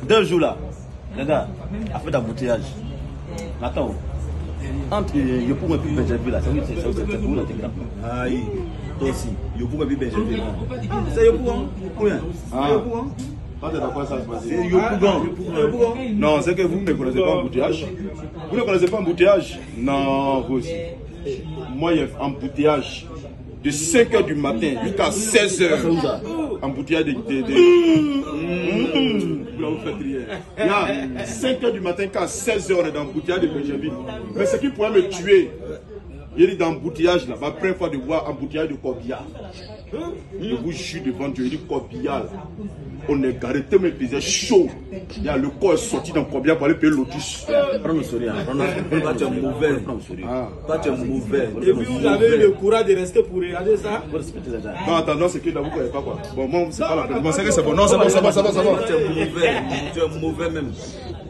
2 jours là, regarde, a fait d'embouteillage. Attends, entre Yopougon et puis Benjamin là, c'est pour la technique. Aïe, toi aussi, Yopougon et puis Benjamin. C'est Yopougon? Oui. Yopougon? C'est Yopougon. Non, c'est que vous ne connaissez pas embouteillage. Vous ne connaissez pas embouteillage? Non, vous aussi. Moi, il y a embouteillage de 5h du matin jusqu'à 16h. Embouteillage de... Il y a 5h du matin jusqu'à 16h, on est dans l'embouteillage de Benjamin. Mais ce qui pourrait me tuer, il est dans l'embouteillage là, ma première fois de voir embouteillage de Corbillard. Je vous jure devant Dieu, il dit Corbillard. On est garé tellement il faisait chaud. Il y a le corps est sorti dans Corbillard pour aller payer l'autus. Prends le sourire. Toi, tu es mauvais. Toi, tu es mauvais. Et puis, vous avez eu le courage de rester pour regarder ça. Non, attends, c'est que là, vous ne connaissez pas quoi. Bon, moi, c'est pas la peine. Bon, c'est que c'est bon. Non, c'est bon, ça va. Tu es mauvais. Tu es mauvais même.